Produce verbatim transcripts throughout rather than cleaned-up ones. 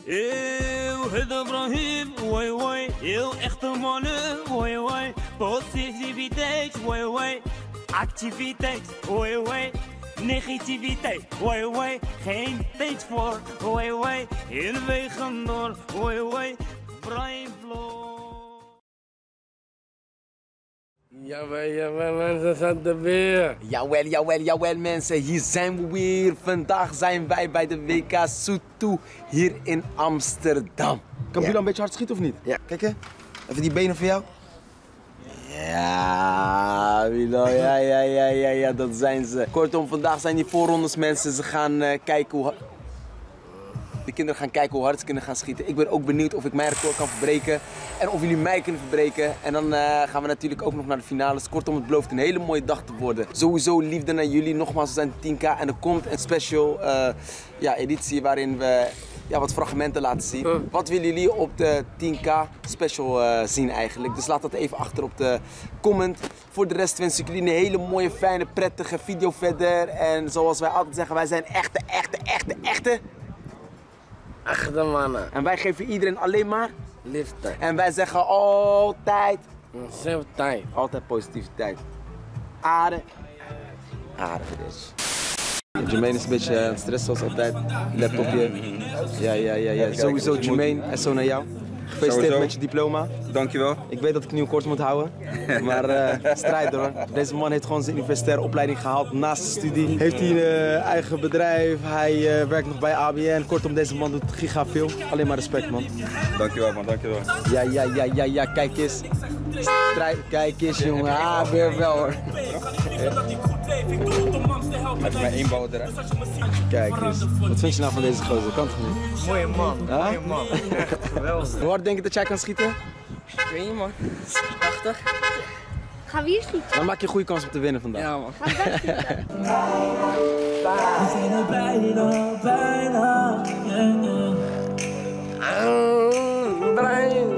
Eeuw, het Ibrahim, woi woi. Heel echte mannen, woi woi. Positiviteit, woi woi. Activiteit, woi woi. Negativiteit, woi woi. Geen tijd voor, woi woi. In wegen door, woi woi. Brian Flow. Jawel, jawel mensen, zijn er weer. Jawel, jawel, jawel mensen, hier zijn we weer. Vandaag zijn wij bij de W K Soetoe hier in Amsterdam. Kan Ja. Bilo een beetje hard schieten of niet? Ja, kijk hè. Even die benen voor jou. Ja, Bilo, ja, ja, ja, ja, ja, dat zijn ze. Kortom, vandaag zijn die voorrondes mensen. Ze gaan uh, kijken hoe hard... De kinderen gaan kijken hoe hard ze kunnen gaan schieten. Ik ben ook benieuwd of ik mijn record kan verbreken. En of jullie mij kunnen verbreken. En dan uh, gaan we natuurlijk ook nog naar de finales. Kortom, het belooft een hele mooie dag te worden. Sowieso liefde naar jullie. Nogmaals, we zijn tien K. En er komt een special uh, ja, editie waarin we ja, wat fragmenten laten zien. Uh. Wat willen jullie op de tien K special uh, zien eigenlijk? Dus laat dat even achter op de comment. Voor de rest wens ik jullie een hele mooie, fijne, prettige video verder. En zoals wij altijd zeggen, wij zijn echte, echte, echte, echte... Echte mannen. En wij geven iedereen alleen maar Liefde. en wij zeggen altijd, Zeven tijd. altijd positiviteit. Aarde, aarde dus. Jermaine is een beetje aan het stress zoals altijd. Laptopje. Ja, ja, ja, ja. Sowieso Jermaine, en zo naar jou. Gefeliciteerd met je diploma. Dankjewel. Ik weet dat ik nu een kort moet houden, maar uh, strijd hoor. Deze man heeft gewoon zijn universitaire opleiding gehaald naast de studie. Heeft hij een uh, eigen bedrijf, hij uh, werkt nog bij A B N. Kortom, deze man doet giga veel. Alleen maar respect man. Dankjewel man, dankjewel. Ja, ja, ja, ja, ja, kijk eens. Strijd, kijk eens jongen, ah, weer wel hoor. Even mijn één bal eruit. Kijk eens. Wat vind je nou van deze gozer? Kan toch niet? Mooie man, Huh? mooie man. Echt geweldig. Hoe hard denk je dat jij kan schieten? Ik weet niet man. tachtig? Gaan we hier schieten? Dan maak je een goede kans om te winnen vandaag. Ja man. Gaan we daar schieten? We zijn er bijna, bijna. Brian.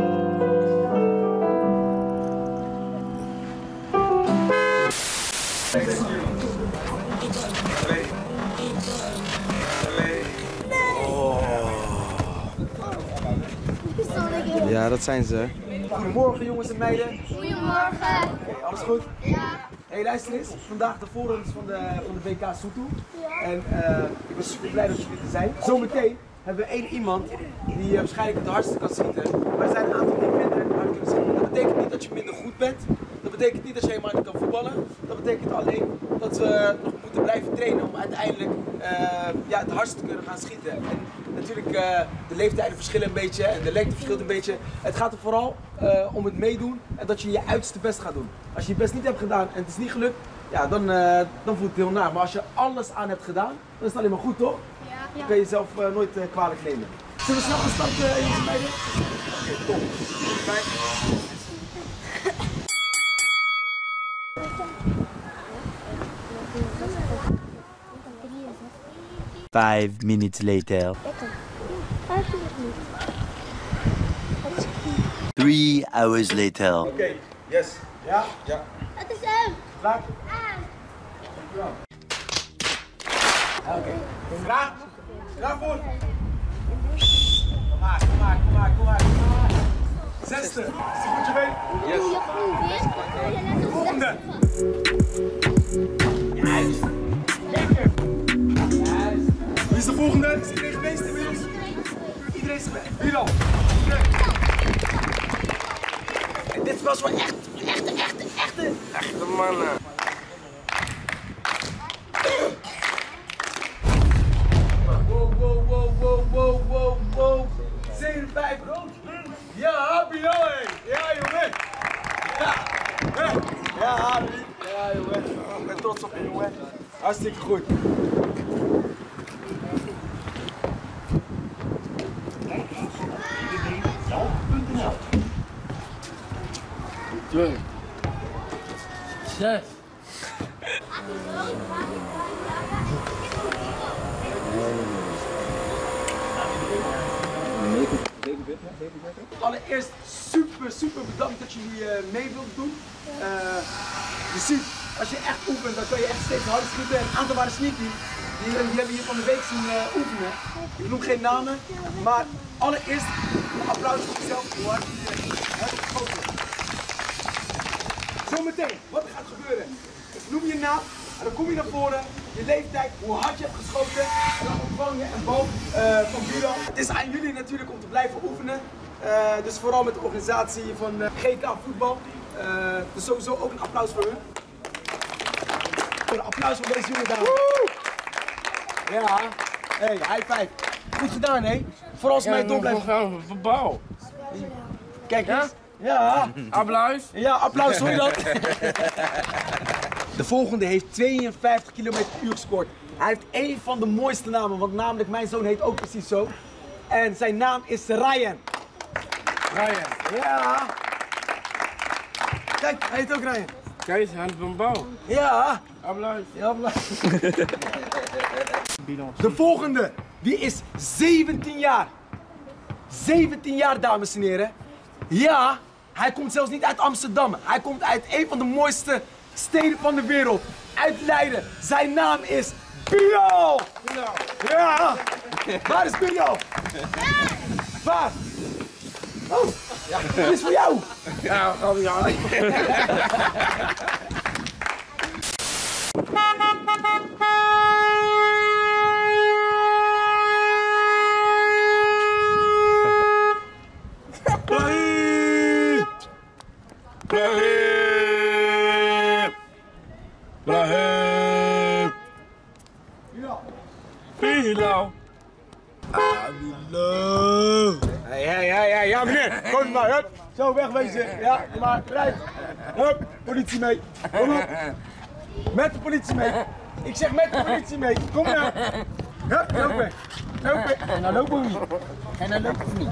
Ja, dat zijn ze. Goedemorgen jongens en meiden. Goedemorgen. Oké, alles goed? Ja. Hey, luister eens. Vandaag de voorrondes van de, van de W K Soetoe. En uh, ik ben super blij dat jullie er zijn. Zometeen hebben we één iemand die uh, waarschijnlijk het hardste kan schieten. Maar er zijn een aantal die minder hard kunnen schieten. Dat betekent niet dat je minder goed bent. Dat betekent niet dat je helemaal niet kan voetballen. Dat betekent alleen dat we nog moeten blijven trainen om uiteindelijk uh, ja, het hardst te kunnen gaan schieten. En natuurlijk, uh, de leeftijden verschillen een beetje en de lengte verschilt een beetje. Het gaat er vooral uh, om het meedoen en dat je je uiterste best gaat doen. Als je je best niet hebt gedaan en het is niet gelukt, ja, dan, uh, dan voelt het heel naar. Maar als je alles aan hebt gedaan, dan is het alleen maar goed, toch? Ja. Dan kun je jezelf uh, nooit uh, kwalijk nemen. Zullen we snel gaan starten, uh, jongens en meiden? Oké, okay, top. Kijk. Five minutes later. Three hours later. Oké, okay, yes. Ja? Ja. Het is hem. Klaar? Ah. Dankjewel. Oké. Klaar? Klaar voor? Kom maar, kom maar, kom maar, kom maar. Zesde. Is het goed je been? Yes. Volgende. Juist. Lekker. Juist. Wie is de volgende? Is iedereen geweest inmiddels? Iedereen is geweest. Hier al. En dit was wel echt, echte, echte, echte. Echte mannen. Wow, wow, wow, wow, wow, wow, wow. zeven vijf. Ja, happy hoi. Ja, jongen. Ja. Hè? Ja, happy. Ja, jongen. Ik ben trots op je, jongen. Hartstikke goed. Twee. Zes. Allereerst super, super bedankt dat jullie uh, mee wilden doen. Uh, je ziet, als je echt oefent, dan kan je echt steeds harder schieten. En een aantal waren sneaky. Die jullie hebben hier van de week zien uh, oefenen. Ik noem geen namen, maar allereerst een applaus voor jezelf. Hoe hard jullie hebben geschoten. Zometeen, wat er gaat gebeuren. Ik noem je naam en dan kom je naar voren, je leeftijd, hoe hard je hebt geschoten. En dan ontvang je een bal uh, van Bureau. Het is aan jullie natuurlijk om te blijven oefenen. Uh, dus vooral met de organisatie van uh, G K Voetbal. Uh, dus sowieso ook een applaus voor hun. Een applaus voor deze jonge dame. Ja, hey, high five. Goed gedaan, hé. Vooral als mij door blijft. Van bal. Kijk eens. Ja. Applaus. Ja, applaus, hoor je dat? De volgende heeft tweeënvijftig kilometer per uur gescoord. Hij heeft één van de mooiste namen, want namelijk mijn zoon heet ook precies zo. En zijn naam is Ryan. Ryan. Ja. Kijk, hij heet ook Ryan. Kijk, hand van bal. Ja. Applaus. Ja, applaus. De volgende, die is zeventien jaar. zeventien jaar, dames en heren. Ja, hij komt zelfs niet uit Amsterdam. Hij komt uit een van de mooiste steden van de wereld. Uit Leiden. Zijn naam is Bilal. Ja. Waar is Bilal? Waar? Oh, ja, dit is voor jou. Ja, gaan we aan. Brahim! Brahim! Bilal! Hallo! Hey, hey, hey, hey, ja meneer, kom maar, hup. Zo, wegwezen. Ja, kom maar, rijdt. Hup, politie mee. Kom op. Met de politie mee. Ik zeg met de politie mee. Kom nou. Hup, lopen. Lopen. En dan lopen we niet. En dan lopen we niet.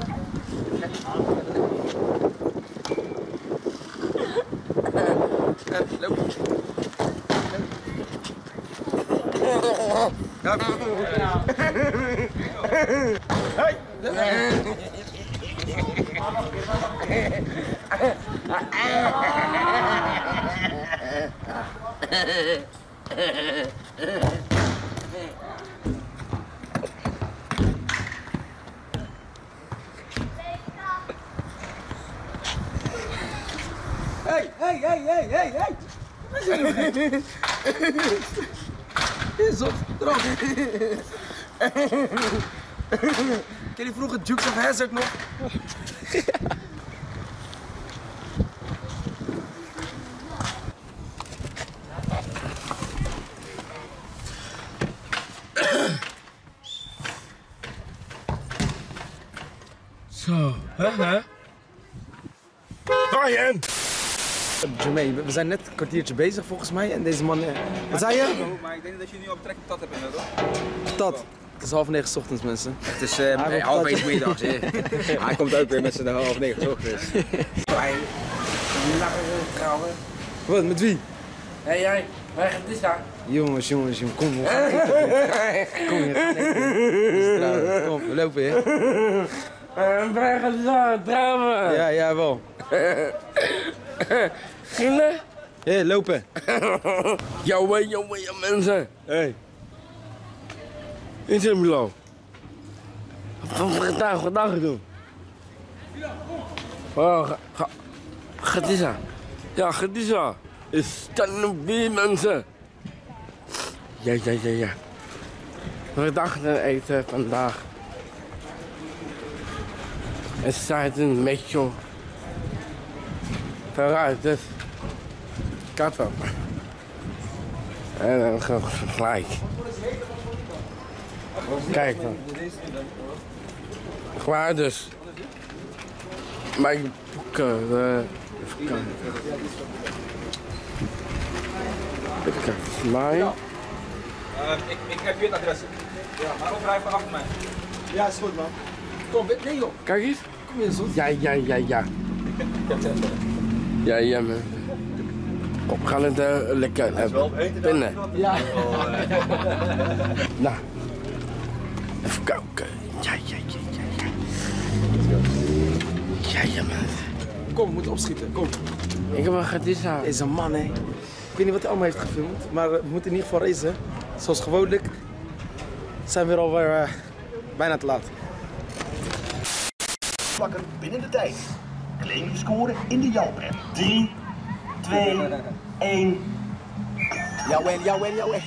Hup, lopen. Hey! Hey, hey, hey, hey, hey, hey! Is op, erop. Ken je vroeger Dukes of Hazzard nog? Zo, hè, hè? Ryan! Jermaine, we zijn net een kwartiertje bezig volgens mij en deze man... Wat zei je? Maar ik denk dat je nu op trek tot hebt inderdaad. Tot. Het is half negen 's ochtends, mensen. Het is uh, Hij half wil één middags. Hij komt ook weer met z'n half negen 's ochtends. Wat, met wie? Hé hey, jij, waar gaat dit staan? Jongens, jongens, jongens, kom, we gaan eten. Kom, je gaat eten. Kom, we lopen, hè? En waar gaat dit staan? Trouwen! Ja, ja, wel. Gillen? Hé, lopen. Jouw, jouw, jouw mensen. Hey. In Zimlo. Wat gaan we vandaag, vandaag doen? Oh, ga, ga, Khadija. Ja, Khadija. Is stand bij mensen. Ja, ja, ja, ja. We dachten eten vandaag. Het staat een beetje vooruit, dus kat op. En dan gaan we gelijk. Kijk dan. Waar dus. Mijn boeken. Uh, even kijken. Even kijken. Mij. Uh, ik, ik heb je het adres. Ja, maar overrijf van achter mij. Ja, is goed, man. Kom, nee joh. Kijk eens. Kom je zo. Ja, ja, ja, ja. Ja, ja, man. Kom, we gaan het uh, lekker hebben. Binnen. Ja. Nou. Even kijken. Ja, ja, ja, ja, ja. Ja, ja, man. Kom, we moeten opschieten. Kom. Ik heb een Khadija. Deze man, hè. Ik weet niet wat hij allemaal heeft gefilmd, maar we moeten in ieder geval racen. Zoals gewoonlijk. zijn weer alweer uh, bijna te laat. Pakken binnen de tijd. Claim je score in de Jouw-app. drie, twee, één. Jawel, jawel, jawel.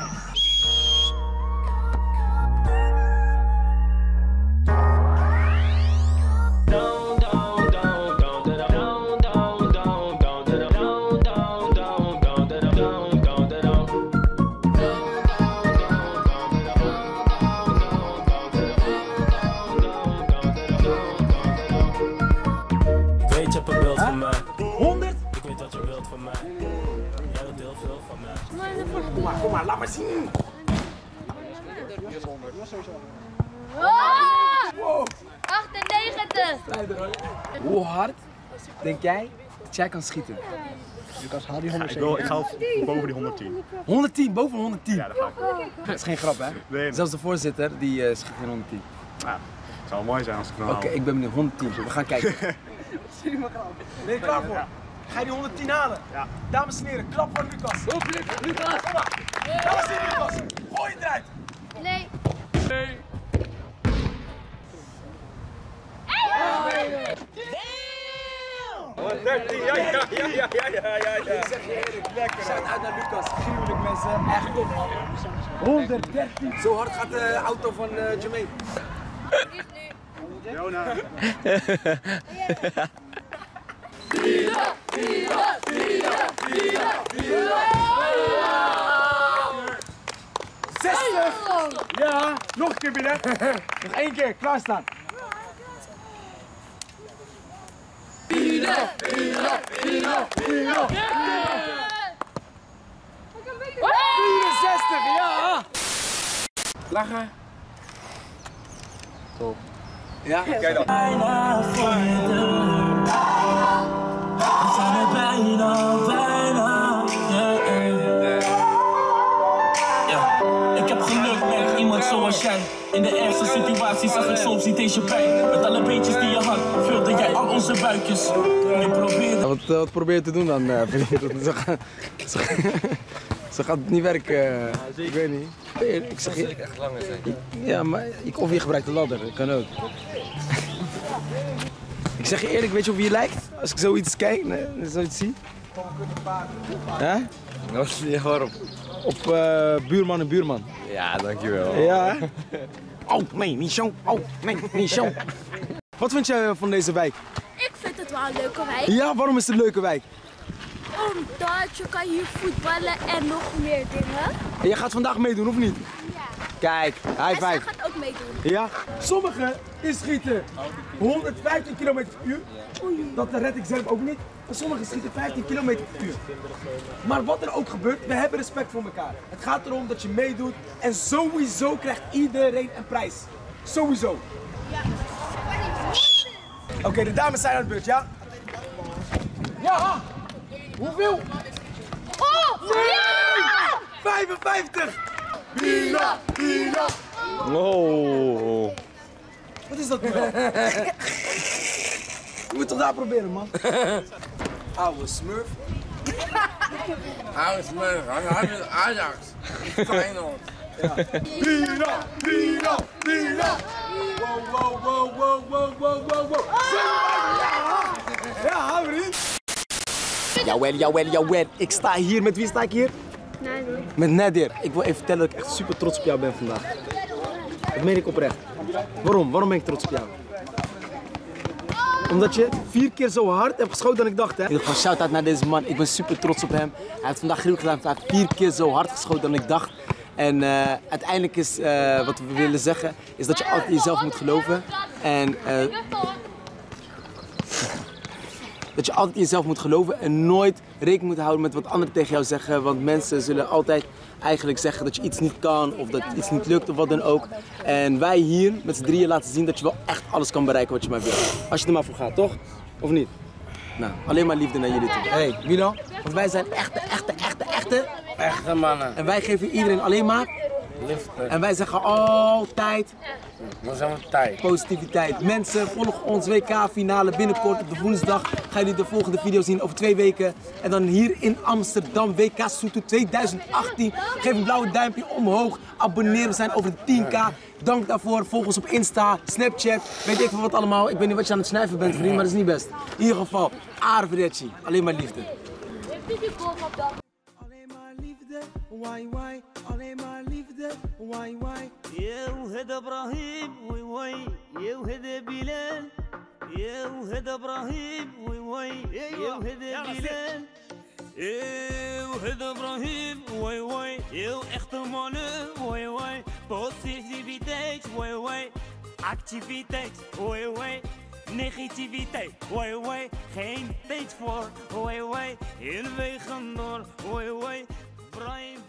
Kom maar, laat maar zien. Wow. achtennegentig. Hoe hard denk jij dat jij kan schieten? Lucas, haal die honderdzeven. Ja, ik, wil, ik ga boven die honderdtien. honderdtien, boven honderdtien? Ja, dat ga ik. Dat is geen grap, hè? Nee. Zelfs de voorzitter die uh, schiet geen honderdtien. Ja, het zou mooi zijn als ik het Oké, okay, ik ben benieuwd. honderdtien, we gaan kijken. Ben je klaar voor? Ja. Ga je die honderdtien halen? Ja. Dames en heren, klap voor Lucas. Go, Lucas! Kom maar! Dames en heren, Lucas! Gooi het eruit! Nee. Nee. honderddertien, ja, ja, ja, ja, ja, ja, ja. Ik zeg je eerlijk, lekker. Shout uit naar Lucas, gruwelijk mensen, echt top. honderddertien. Zo hard gaat de auto van uh, Jermaine. Jona. Vira, vira, vira, vira, vira. zestig! Ja, nog een keer binnen. Nog één keer, klaarstaan. Vira, vira, vira, vira. vierenzestig, ja! Lachen. Top. Ja? Kijk dan. Bijna voor je deur. We zijn er bijna, bijna. Yeah, yeah. Ja. Ik heb geluk met iemand zoals jij. In de ergste situatie zag ik soms niet eens je pijn. Met alle beetjes die je had, vulde jij al onze buikjes. Je probeerde... Wat, wat probeer je te doen dan, uh, vriend? Zo, gaat- zo, zo gaat het niet werken. Uh, ik weet niet. Ik zeg je... echt langer zijn. Ja, maar ik, of je gebruikt de ladder, dat kan ook. Ik zeg je eerlijk, weet je hoe je lijkt? Als ik zoiets kijk, nee, zoiets zie. Hè? Ja, waarom? Op uh, buurman en buurman. Ja, dankjewel. Ja, hè? Oh, nee, niet zo. Oh, nee, niet zo. Wat vind jij van deze wijk? Ik vind het wel een leuke wijk. Ja, waarom is het een leuke wijk? Omdat je kan hier voetballen en nog meer dingen. En jij gaat vandaag meedoen, of niet? Ja. Kijk, high En zij five. gaat ook meedoen. Ja, sommigen inschieten honderdvijftien kilometer per uur. Dat red ik zelf ook niet. En sommigen schieten vijftien kilometer per uur. Maar wat er ook gebeurt, we hebben respect voor elkaar. Het gaat erom dat je meedoet en sowieso krijgt iedereen een prijs. Sowieso. Oké, okay, de dames zijn aan de beurt, ja? Ja! Hoeveel? Oh! Ja! vijfenvijftig! Pina, Pina! Oh. Wat is dat nu? Je moet toch daar proberen, man? Oude smurf. Hij is me, hij is Ajax. Feyenoord. Pina, Pina, Pina! Wow, wow, wow, wow, wow, wow, wow, wow! Ja! Ja, vriend! Jawel, jawel, jawel. Ik sta hier, met wie sta ik hier? Nee, nee. Met Nadir. Ik wil even vertellen dat ik echt super trots op jou ben vandaag. Dat meen ik oprecht. Waarom? Waarom ben ik trots op jou? Omdat je vier keer zo hard hebt geschoten dan ik dacht, hè? Ik ga shout-out naar deze man. Ik ben super trots op hem. Hij heeft vandaag gruwelijk gedaan. Hij heeft vier keer zo hard geschoten dan ik dacht. En uh, uiteindelijk is uh, wat we willen zeggen, is dat je altijd in jezelf moet geloven. En uh, dat je altijd in jezelf moet geloven en nooit rekening moet houden met wat anderen tegen jou zeggen. Want mensen zullen altijd eigenlijk zeggen dat je iets niet kan of dat iets niet lukt of wat dan ook. En wij hier met z'n drieën laten zien dat je wel echt alles kan bereiken wat je maar wil. Als je er maar voor gaat, toch? Of niet? Nou, alleen maar liefde naar jullie toe. Hé, hey, wie dan? Want wij zijn echte, echte, echte, echte... Echte mannen. En wij geven iedereen alleen maar... Liefde. En wij zeggen altijd... We zijn op tijd. Positiviteit. Mensen, volg ons W K-finale binnenkort op de woensdag. Gaan jullie de volgende video zien over twee weken. En dan hier in Amsterdam, W K Soeto tweeduizend achttien. Geef een blauwe duimpje omhoog. Abonneer, we zijn over de tien k. Dank daarvoor. Volg ons op Insta, Snapchat. Weet ik veel wat allemaal. Ik weet niet wat je aan het snuiven bent, vriend, maar dat is niet best. In ieder geval, arrivederci. Alleen maar liefde. Alleen maar liefde, why why. Alleen maar liefde, why why. يا وهذا ابراهيم وي وي يا وهذا بلال يا وهذا ابراهيم وي وي يا وهذا بلال يا وهذا ابراهيم وي وي يا احتمال وي وي positiviteit وي وي activiteit وي وي negativiteit وي وي geen tijd voor وي وي in wegen door وي وي Brian